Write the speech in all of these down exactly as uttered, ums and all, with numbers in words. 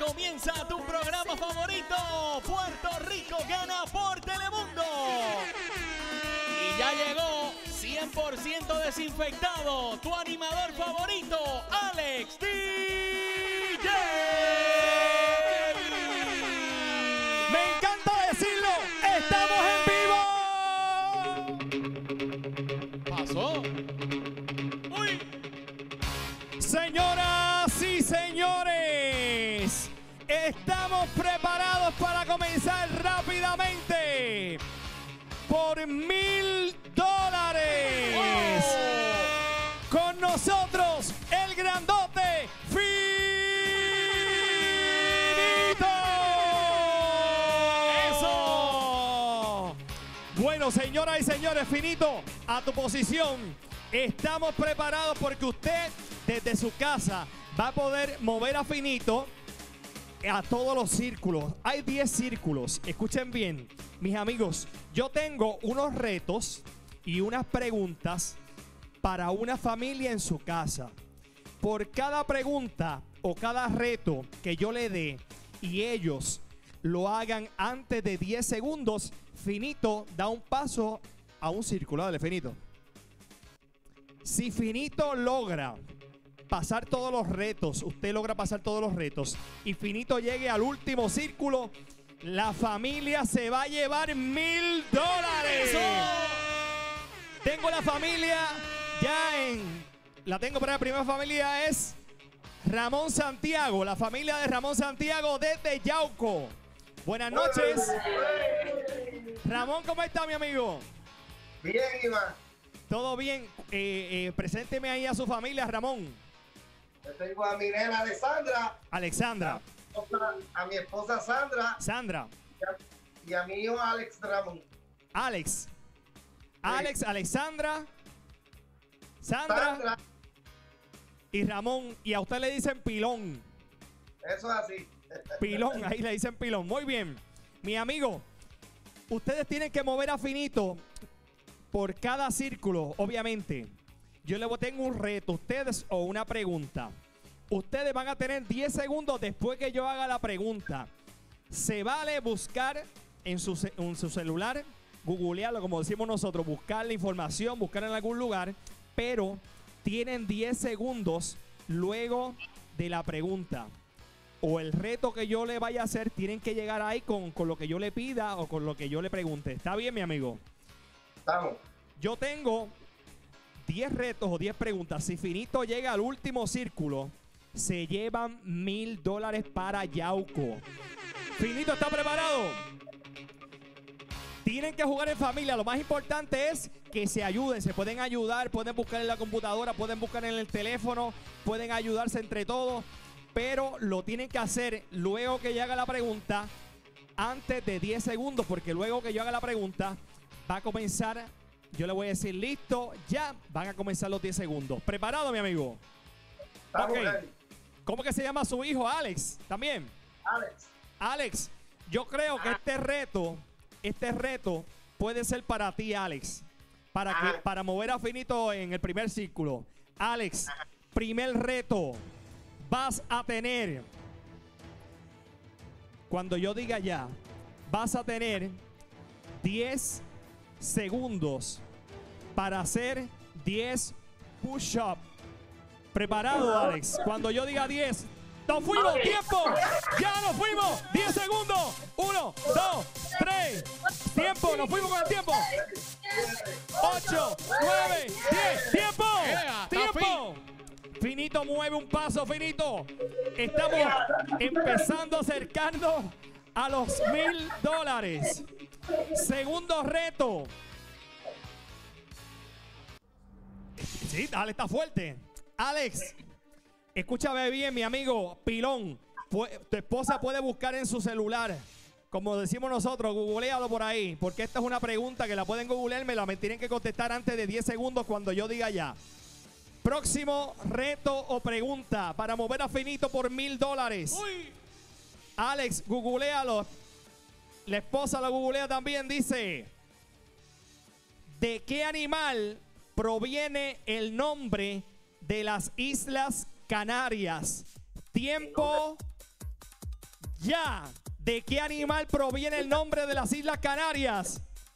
comienza tu programa favorito, Puerto Rico Gana por Telemundo. Y ya llegó cien por ciento desinfectado, tu animador favorito, Alex D J. Me encanta decirlo, estamos en vivo. Pasó. Uy. Señoras y señores, estamos preparados para comenzar rápidamente por mil dólares. Oh. Con nosotros, el grandote Finito. ¡Eso! Bueno, señoras y señores, Finito, a tu posición. Estamos preparados porque usted, desde su casa, va a poder mover a Finito a todos los círculos. Hay diez círculos. Escuchen bien, mis amigos. Yo tengo unos retos y unas preguntas para una familia en su casa. Por cada pregunta o cada reto que yo le dé y ellos lo hagan antes de diez segundos, Finito da un paso a un círculo. Dale, Finito. Si Finito logra pasar todos los retos, usted logra pasar todos los retos y Finito llegue al último círculo, la familia se va a llevar mil dólares. Tengo la familia ya en... La tengo para la primera familia es Ramón Santiago, la familia de Ramón Santiago desde Yauco. Buenas noches. Ramón, ¿cómo está, mi amigo? Bien, Iván. ¿Todo bien? Eh, eh, presénteme ahí a su familia, Ramón. Yo tengo a mi nena Alexandra. Alexandra. A mi esposa Sandra. Sandra. Y a, y a mi hijo Alex Ramón. Alex. Alex, Alexandra. Sandra. Sandra. Y Ramón. Y a usted le dicen Pilón. Eso es así. Pilón, ahí le dicen Pilón. Muy bien. Mi amigo, ustedes tienen que mover a Finito por cada círculo, obviamente. Yo le tengo un reto, ustedes, o una pregunta. Ustedes van a tener diez segundos después que yo haga la pregunta. Se vale buscar en su, en su celular, googlearlo, como decimos nosotros, buscar la información, buscar en algún lugar, pero tienen diez segundos luego de la pregunta. O el reto que yo le vaya a hacer, tienen que llegar ahí con, con lo que yo le pida o con lo que yo le pregunte. ¿Está bien, mi amigo? Estamos. Yo tengo diez retos o diez preguntas. Si Finito llega al último círculo, se llevan mil dólares para Yauco. Finito, ¿está preparado? Tienen que jugar en familia. Lo más importante es que se ayuden. Se pueden ayudar, pueden buscar en la computadora, pueden buscar en el teléfono, pueden ayudarse entre todos. Pero lo tienen que hacer luego que yo haga la pregunta, antes de diez segundos, porque luego que yo haga la pregunta, va a comenzar, yo le voy a decir listo, ya van a comenzar los diez segundos. ¿Preparado, mi amigo? Estamos Ok. ready. ¿Cómo que se llama su hijo? Alex, también. Alex. Alex, yo creo que este reto, este reto puede ser para ti, Alex. Para, que, para mover a Finito en el primer círculo. Alex, primer reto. Vas a tener, cuando yo diga ya, vas a tener diez segundos para hacer diez push-up. ¿Preparado, Alex? Cuando yo diga diez, ¡nos fuimos! ¡Tiempo! ¡Ya nos fuimos! ¡diez segundos! uno, dos, tres. ¡Tiempo! ¡Nos fuimos con el tiempo! ocho, nueve, diez. ¡Tiempo! ¡Tiempo! Finito mueve un paso, Finito. Estamos empezando a acercarnos a los mil dólares. Segundo reto. Sí, dale, está fuerte. Alex, escúchame bien, mi amigo Pilón. Tu esposa puede buscar en su celular, como decimos nosotros, googlealo por ahí, porque esta es una pregunta que la pueden googlear, me la tienen que contestar antes de diez segundos cuando yo diga ya. Próximo reto o pregunta para mover a Finito por mil dólares. Alex, googlealo. La esposa lo googlea también. Dice: ¿de qué animal proviene el nombre de las Islas Canarias? Tiempo ya. ¿De qué animal proviene el nombre de las Islas Canarias?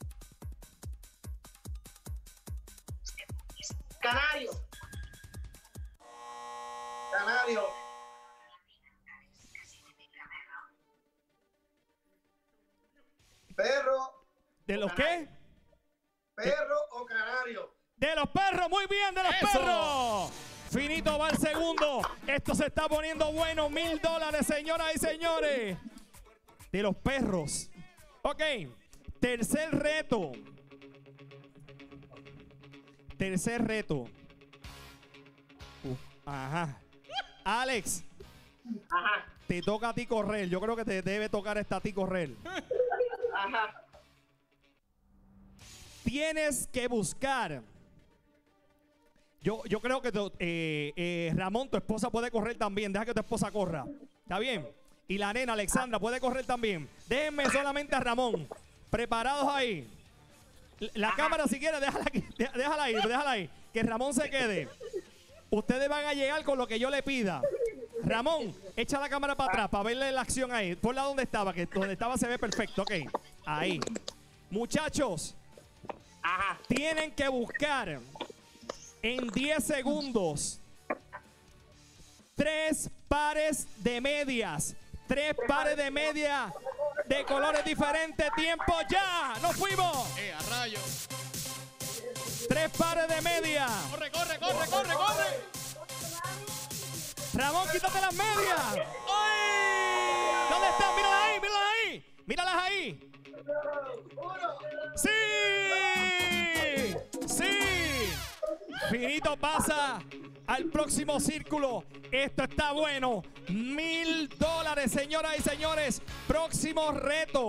Canario. Canario. Perro. ¿De los qué? Perro o canario. De los perros, muy bien, de los ¡Eso! perros. Finito va el segundo. Esto se está poniendo bueno. Mil dólares, señoras y señores. De los perros. Ok. Tercer reto. Tercer reto. Uh, ajá. Alex, Ajá. te toca a ti correr. Yo creo que te debe tocar esta a ti correr. Ajá. Tienes que buscar. Yo, yo creo que tu- eh, eh, Ramón, tu esposa puede correr también. Deja que tu esposa corra. ¿Está bien? Y la nena Alexandra puede correr también. Déjenme solamente a Ramón. Preparados ahí. L- La cámara si quiere, déjala, aquí, dé- déjala ahí, déjala ahí. Que Ramón se quede. Ustedes van a llegar con lo que yo le pida. Ramón, echa la cámara para atrás para verle la acción ahí. Ponla donde estaba, que donde estaba se ve perfecto. Ok, ahí. Muchachos, Ajá. tienen que buscar en diez segundos tres pares de medias. Tres pares de medias de colores diferentes. Tiempo ya. ¡Nos fuimos! Eh, a rayo. Tres pares de medias. Corre, corre, corre, corre, corre. Ramón, quítate las medias. ¡Ay! ¿Dónde están? Míralas ahí, míralas ahí. Míralas ahí. ¡Sí! ¡Sí! Finito pasa al próximo círculo. Esto está bueno. Mil dólares, señoras y señores. Próximo reto.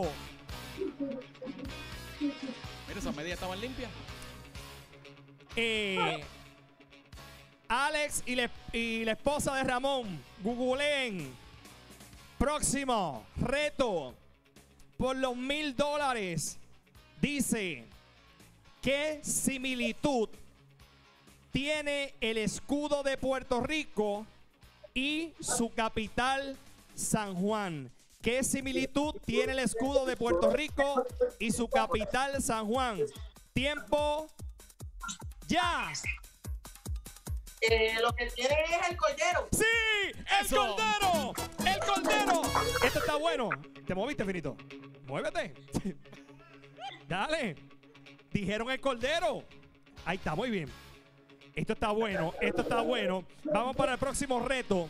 Mira, esas medias estaban limpias. Eh, Alex y, le- y la esposa de Ramón, googleen. Próximo reto por los mil dólares. Dice, ¿qué similitud tiene el escudo de Puerto Rico y su capital, San Juan? ¿Qué similitud tiene el escudo de Puerto Rico y su capital, San Juan? Tiempo ya. Eh, lo que tiene es el cordero. ¡Sí! ¡El ¡Eso! cordero! ¡El cordero! Esto está bueno. ¿Te moviste, Finito? Muévete. Dale. Dijeron el cordero. Ahí está, muy bien. Esto está bueno, esto está bueno. Vamos para el próximo reto.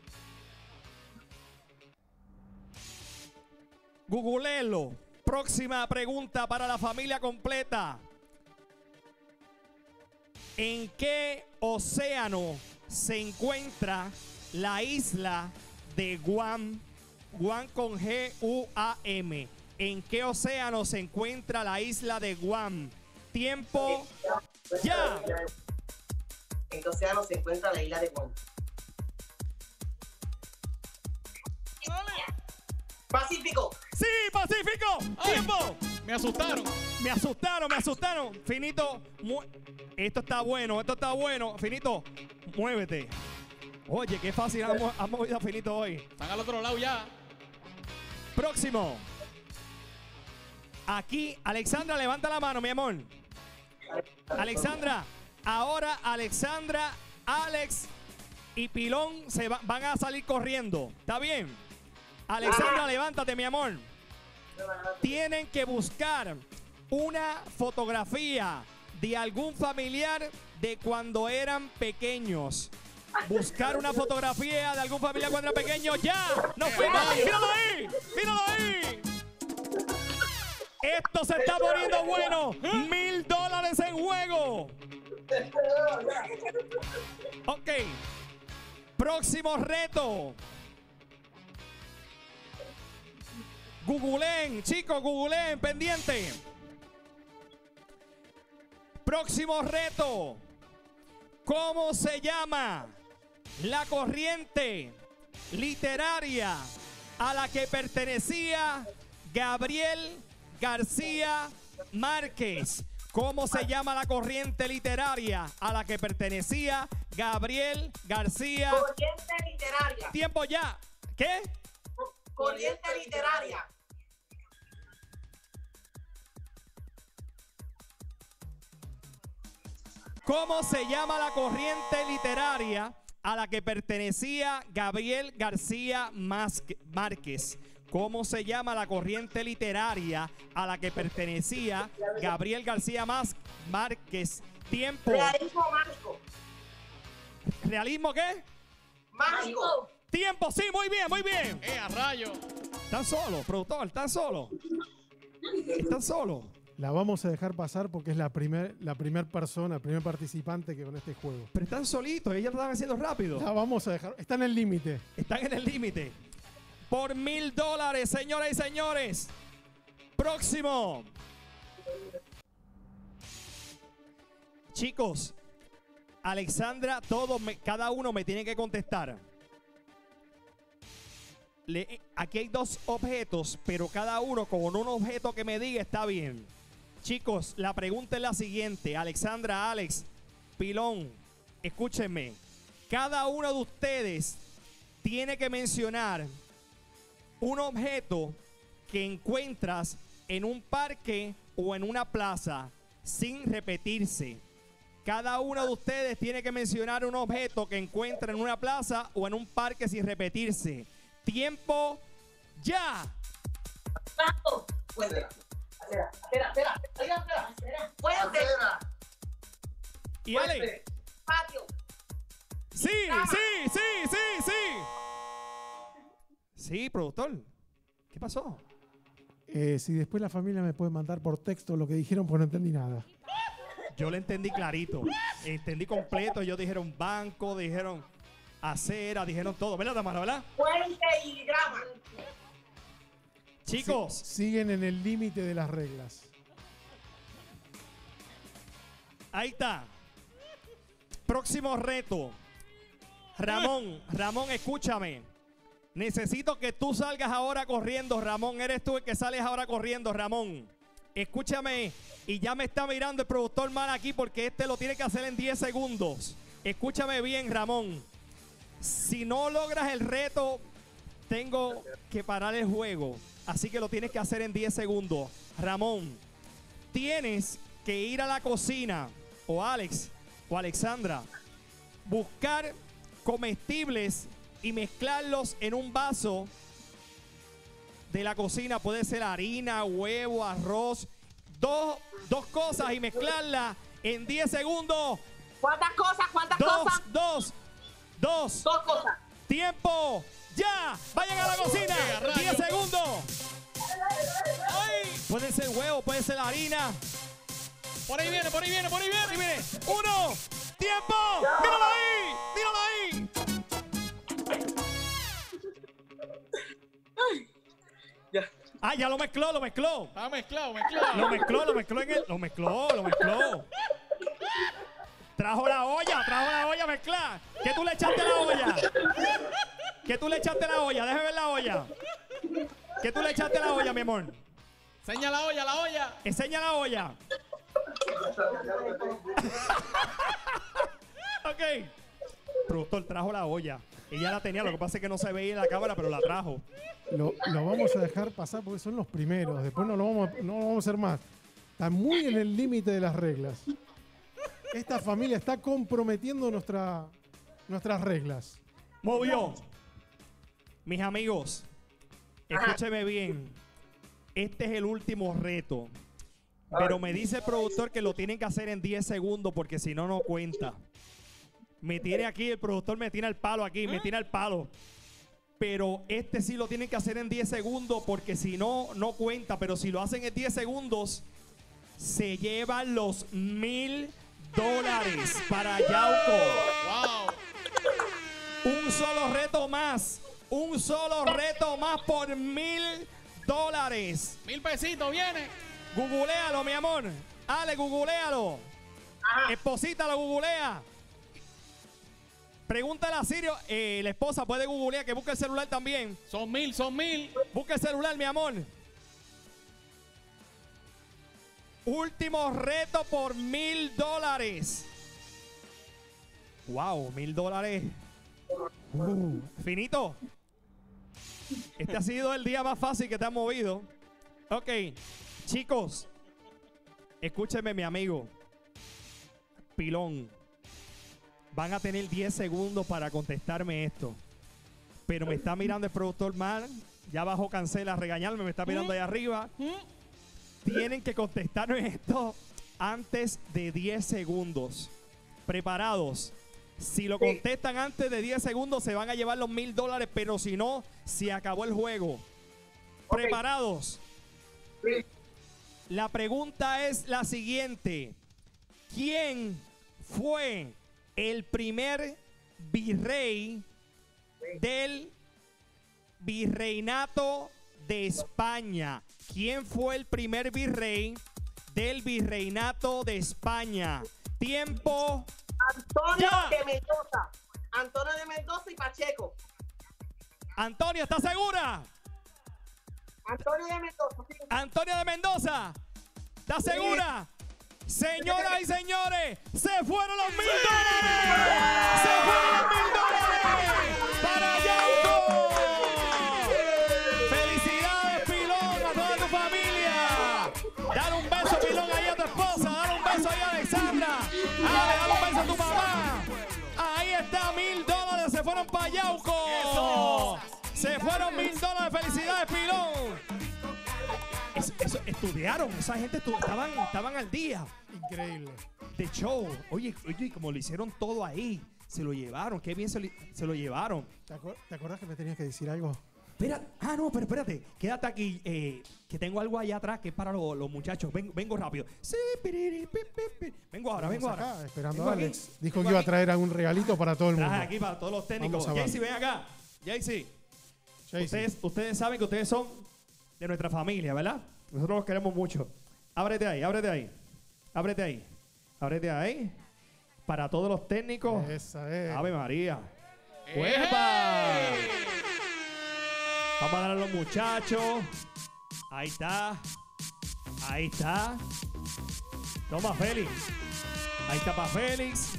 Googlelo. Próxima pregunta para la familia completa. ¿En qué océano se encuentra la isla de Guam? Guam con G U A M. ¿En qué océano se encuentra la isla de Guam? Tiempo ya. En qué océano se encuentra la isla de Guam. Pacífico. ¡Sí, Pacífico! Ay. ¡Tiempo! Me asustaron. Me asustaron, me asustaron. Finito, mu- esto está bueno, esto está bueno. Finito, muévete. Oye, qué fácil hemos, hemos movido a Finito hoy. Están al otro lado ya. Próximo. Aquí, Alexandra, levanta la mano, mi amor. Alexandra, ahora Alexandra, Alex y Pilón se va- van a salir corriendo. ¿Está bien? Alexandra, levántate, mi amor. Tienen que buscar una fotografía de algún familiar de cuando eran pequeños. Buscar una fotografía de algún familiar cuando era pequeño. ¡Ya! ¡Nos fuimos! ¡Míralo ahí! ¡Míralo ahí! Esto se está poniendo bueno. Mil dólares en juego. Ok. Próximo reto. Googleen, chicos, googleen, pendiente. Próximo reto. ¿Cómo se llama la corriente literaria a la que pertenecía Gabriel García Márquez? ¿Cómo se llama la corriente literaria a la que pertenecía Gabriel García? Corriente literaria. Tiempo ya. ¿Qué? corriente literaria. ¿Cómo se llama la corriente literaria a la que pertenecía Gabriel García Márquez? ¿Cómo se llama la corriente literaria a la que pertenecía Gabriel García Márquez? Tiempo. Realismo mágico. ¿Realismo qué? Mágico. Tiempo, sí, muy bien, muy bien. ¡Eh, a rayo! ¿Están solos, productor? ¿Están solos? ¿Están solos? La vamos a dejar pasar porque es la primer, la primer persona, el primer participante que con este juego. Pero están solitos, ellos lo están haciendo rápido. La vamos a dejar, está en el límite. Están en el límite. Por mil dólares, señoras y señores. Próximo. Chicos, Alexandra, todos, me, cada uno me tiene que contestar. Le, aquí hay dos objetos, pero cada uno con un objeto que me diga está bien. Chicos, la pregunta es la siguiente. Alexandra, Alex, Pilón, escúchenme. Cada uno de ustedes tiene que mencionar un objeto que encuentras en un parque o en una plaza sin repetirse. Cada uno de ustedes tiene que mencionar un objeto que encuentra en una plaza o en un parque sin repetirse. Tiempo ya. Pato. Puente. Acera, acera, acera, acera, acera. Puente. Y Ale. Patio. Sí, sí, sí, sí, sí. Sí, productor. ¿Qué pasó? Eh, si después la familia me puede mandar por texto lo que dijeron, pues no entendí nada. Yo le entendí clarito. Entendí completo. Ellos dijeron banco, dijeron acera, dijeron todo. ¿Verdad, Tamara? ¿Verdad? Puente y grama. Chicos. Sí, siguen en el límite de las reglas. Ahí está. Próximo reto. Ramón, Ramón, escúchame. Necesito que tú salgas ahora corriendo, Ramón. Eres tú el que sales ahora corriendo, Ramón. Escúchame. Y ya me está mirando el productor mal aquí porque este lo tiene que hacer en diez segundos. Escúchame bien, Ramón. Si no logras el reto, tengo que parar el juego. Así que lo tienes que hacer en diez segundos. Ramón, tienes que ir a la cocina, o Alex, o Alexandra, buscar comestibles y mezclarlos en un vaso de la cocina. Puede ser harina, huevo, arroz. Dos, dos cosas y mezclarlas en diez segundos. ¿Cuántas cosas? ¿Cuántas Dos, cosas? dos, dos. Dos cosas. Tiempo. Ya. Vayan a la cocina. diez segundos. Ay. Puede ser huevo, puede ser harina. Por ahí viene, por ahí viene, por ahí viene. Ahí viene. Uno. Tiempo. Míralo ahí. Míralo ahí. Ya. Ah, ya lo mezcló, lo mezcló. Está mezclado, mezclado. Lo mezcló, lo mezcló en el. Lo mezcló, lo mezcló. Trajo la olla, trajo la olla mezclada. ¿Qué tú le echaste a la olla? ¿Qué tú le echaste a la olla? Déjame ver la olla. ¿Qué tú le echaste a la olla, mi amor? Enseña la olla, la olla. Enseña la olla. Ok. Productor trajo la olla. Ella la tenía, lo que pasa es que no se veía en la cámara, pero la trajo. Lo, lo vamos a dejar pasar porque son los primeros. Después no lo vamos, a- no lo vamos a hacer más. Está muy en el límite de las reglas. Esta familia está comprometiendo nuestra, nuestras reglas. Movió. Mis amigos, escúcheme bien. Este es el último reto. Pero me dice el productor que lo tienen que hacer en diez segundos porque si no, no cuenta. Me tiene aquí, el productor me tiene el palo aquí, me tiene el palo. Pero este sí lo tienen que hacer en diez segundos porque si no, no cuenta. Pero si lo hacen en diez segundos, se llevan los mil dólares para Yauco. Wow. Un solo reto más. Un solo reto más por mil dólares. Mil pesitos, viene. Googlealo, mi amor. Ale, googlealo. Ajá. Esposita, lo googlea. Pregúntale a Sirio, eh, la esposa puede googlear, que busque el celular también. Son mil, son mil. Busque el celular, mi amor. Último reto por mil dólares. Wow, mil dólares. Uh, finito. Este ha sido el día más fácil que te han movido. Ok, chicos, escúchenme, mi amigo. Pilón. Van a tener diez segundos para contestarme esto. Pero me está mirando el productor mal. Ya bajó cancela a regañarme. Me está mirando ahí arriba. Tienen que contestarme esto antes de diez segundos. ¿Preparados? Si lo contestan antes de diez segundos, se van a llevar los mil dólares. Pero si no, se acabó el juego. Okay. ¿Preparados? Sí. La pregunta es la siguiente. ¿Quién fue el primer virrey del virreinato de España? ¿Quién fue el primer virrey del virreinato de España? Tiempo. Antonio Ya. de Mendoza. Antonio de Mendoza y Pacheco. Antonio, ¿estás segura? Antonio de Mendoza. Sí. Antonio de Mendoza, ¿estás segura? Señoras y señores, se fueron los mil dólares. Se fueron los mil dólares para Yauco. Felicidades, Pilón, a toda tu familia. Dale un beso, Pilón, ahí a tu esposa. Dale un beso ahí a Alexandra. Dale, dale un beso a tu mamá. Ahí está, mil dólares. Se fueron para Yauco. Se fueron mil dólares. Felicidades, Pilón. Eso, eso, estudiaron, esa gente estu estaban, estaban al día. Increíble. De show. Oye, oye, como lo hicieron todo ahí, se lo llevaron, qué bien se lo, se lo llevaron. ¿Te, acuer ¿Te acordás que me tenías que decir algo? Espera, ah, no, pero espérate, quédate aquí, eh, que tengo algo allá atrás que es para lo, los muchachos. Vengo, vengo rápido. Sí, piriri, pi, pi, pi. Vengo ahora, vengo Vamos acá, ahora. esperando Vengo a Alex. aquí, Dijo vengo que iba a aquí. traer algún regalito para todo el mundo. Traje aquí para todos los técnicos. Vamos a ver. Jaycee, ven acá. Jaycee, Jaycee. ustedes, ustedes saben que ustedes son de nuestra familia, ¿verdad? Nosotros los queremos mucho. Ábrete ahí, ábrete ahí. Ábrete ahí. Ábrete ahí. Para todos los técnicos. Esa es. Ave María. ¡Eh! ¡Huepa! Vamos a dar a los muchachos. Ahí está. Ahí está. Toma, Félix. Ahí está para Félix.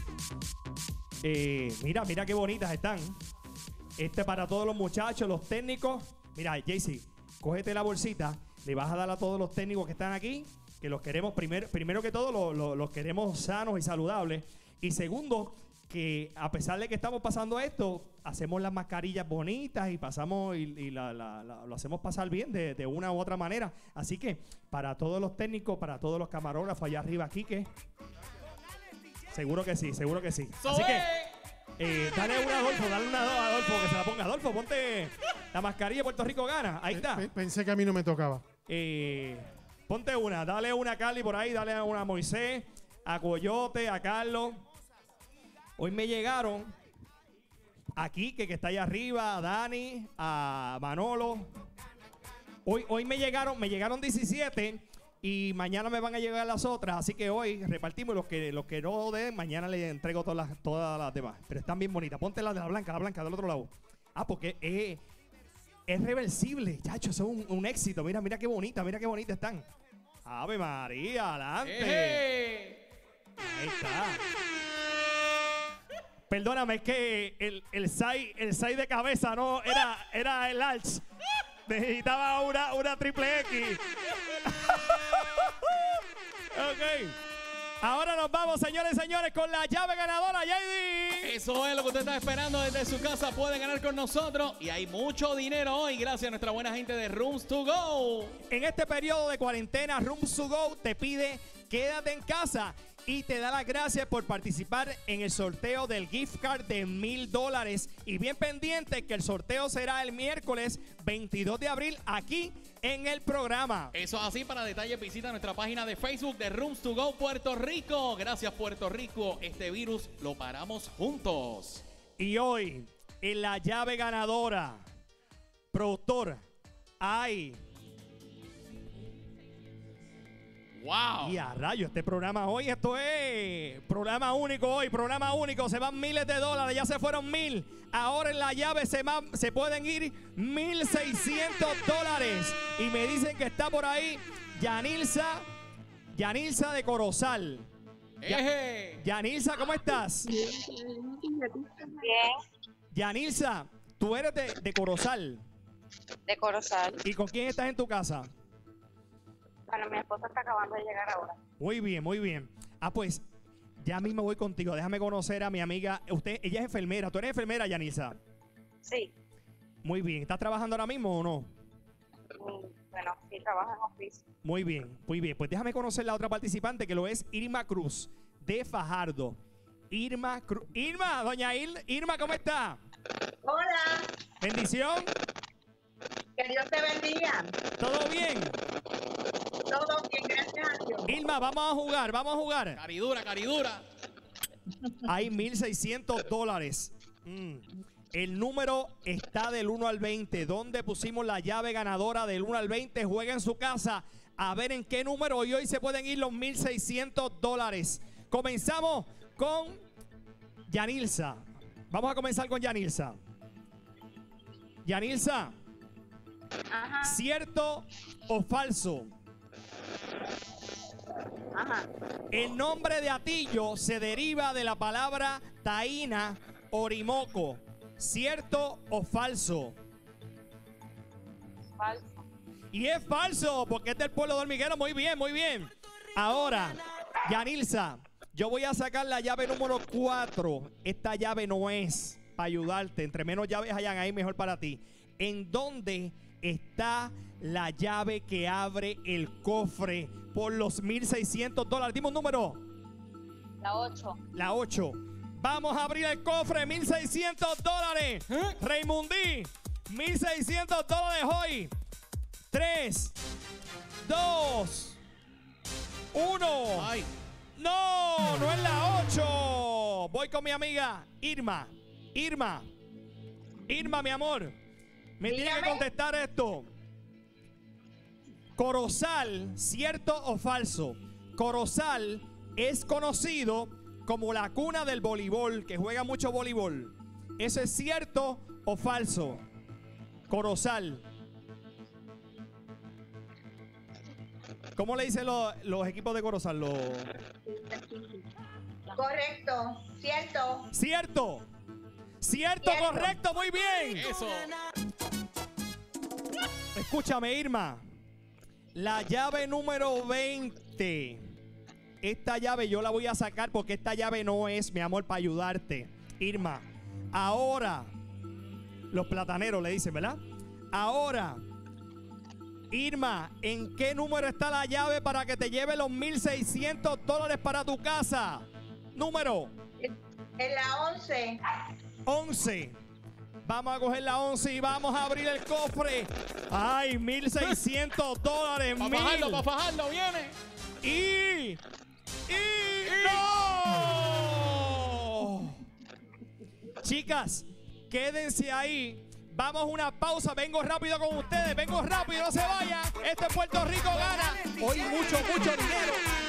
Eh, mira, mira qué bonitas están. Este para todos los muchachos, los técnicos. Mira, Jaycee, cógete la bolsita. Le vas a dar a todos los técnicos que están aquí, que los queremos, primero, primero que todo, los, los, los queremos sanos y saludables. Y segundo, que a pesar de que estamos pasando esto, hacemos las mascarillas bonitas y pasamos y, y la, la, la, lo hacemos pasar bien de, de una u otra manera. Así que para todos los técnicos, para todos los camarógrafos allá arriba, Quique, seguro que sí, seguro que sí. Así que eh, dale una a Adolfo, dale una a Adolfo, que se la ponga. Adolfo, ponte la mascarilla de Puerto Rico Gana. Ahí está. Pe- Pensé que a mí no me tocaba. Eh, ponte una, dale una a Carly por ahí, dale una a Moisés, a Coyote, a Carlos. Hoy me llegaron a Quique, que está allá arriba, a Dani, a Manolo. Hoy, hoy me llegaron, me llegaron diecisiete y mañana me van a llegar las otras, así que hoy repartimos los que, los que no den, mañana les entrego todas las, todas las demás. Pero están bien bonitas. Ponte la de la blanca, la blanca del otro lado. Ah, porque es, es reversible, chacho, eso es un, un éxito. Mira, mira qué bonita, mira qué bonita están. Ave María, adelante. ¡Eh! Ahí está. Perdóname, es que el, el size el size de cabeza no era, era el large. Necesitaba una, una triple X. Ok. Ahora nos vamos, señores y señores, con la llave ganadora, J D. Eso es lo que usted está esperando desde su casa. Puede ganar con nosotros. Y hay mucho dinero hoy gracias a nuestra buena gente de Rooms to Go. En este periodo de cuarentena, Rooms to Go te pide quédate en casa y te da las gracias por participar en el sorteo del gift card de mil dólares. Y bien pendiente que el sorteo será el miércoles veintidós de abril aquí en el programa. Eso es así. Para detalles visita nuestra página de Facebook de Rooms to Go Puerto Rico. Gracias, Puerto Rico. Este virus lo paramos juntos. Y hoy, en la llave ganadora, productor, hay... ¡Wow! Y a rayo, este programa hoy, esto es programa único hoy, programa único, se van miles de dólares, ya se fueron mil. Ahora en la llave se, ma- se pueden ir mil seiscientos dólares. Y me dicen que está por ahí Yanilza, Yanilza de Corozal. ¡Eje! Yanilza, ¿cómo estás? Bien. Yanilza, tú eres de, de Corozal. De Corozal. ¿Y con quién estás en tu casa? Bueno, mi esposa está acabando de llegar ahora. Muy bien, muy bien. Ah, pues, ya mismo voy contigo. Déjame conocer a mi amiga. Usted, ella es enfermera. ¿Tú eres enfermera, Yanisa? Sí. Muy bien. ¿Estás trabajando ahora mismo o no? Mm, Bueno, sí, trabaja en oficio. Muy bien, muy bien. Pues déjame conocer la otra participante que lo es Irma Cruz, de Fajardo. Irma Cruz. Irma, doña Il- Irma, ¿cómo está? Hola, Bendición. que Dios te bendiga. ¿Todo bien? Todo bien, gracias a Dios. Irma, vamos a jugar, vamos a jugar. Caridura, caridura. Hay mil seiscientos dólares. Mm. El número está del uno al veinte. ¿Dónde pusimos la llave ganadora del uno al veinte? Juega en su casa a ver en qué número. Y hoy se pueden ir los mil seiscientos dólares. Comenzamos con Yanilza. Vamos a comenzar con Yanilza. Yanilza, Ajá, ¿cierto o falso? ajá. El nombre de Atillo se deriva de la palabra taína orimoco. ¿Cierto o falso? Falso. Y es falso, porque es del pueblo de Hormiguero. Muy bien, muy bien. Ahora, Yanilza, yo voy a sacar la llave número cuatro. Esta llave no es para ayudarte. Entre menos llaves hayan ahí, mejor para ti. ¿En dónde está la llave que abre el cofre por los mil seiscientos dólares? Dime un número. La ocho. La ocho. Vamos a abrir el cofre, mil seiscientos dólares. ¿Eh? Raymundí, mil seiscientos dólares hoy. tres, dos, uno. Ay, No, no es la ocho. Voy con mi amiga Irma. Irma. Irma, mi amor. Me tiene que Dígame. contestar esto. Corozal, ¿cierto o falso? Corozal es conocido como la cuna del voleibol, que juega mucho voleibol. ¿Eso es cierto o falso? Corozal. ¿Cómo le dicen los, los equipos de Corozal? Los... Correcto, cierto. ¿Cierto? ¿Cierto, Cierto. correcto? Muy bien. eso. Escúchame, Irma. La llave número veinte. Esta llave yo la voy a sacar porque esta llave no es, mi amor, para ayudarte. Irma, ahora, los plataneros le dicen, ¿verdad? Ahora, Irma, ¿en qué número está la llave para que te lleve los mil seiscientos dólares para tu casa? Número En la once. once. Vamos a coger la once y vamos a abrir el cofre. ¡Ay, mil seiscientos dólares! Para mil. fajarlo, para fajarlo, viene. Y... ¡Y... ¡No! Chicas, quédense ahí. Vamos a una pausa. Vengo rápido con ustedes. Vengo rápido, no se vayan. Este Puerto Rico gana. Hoy mucho, mucho dinero.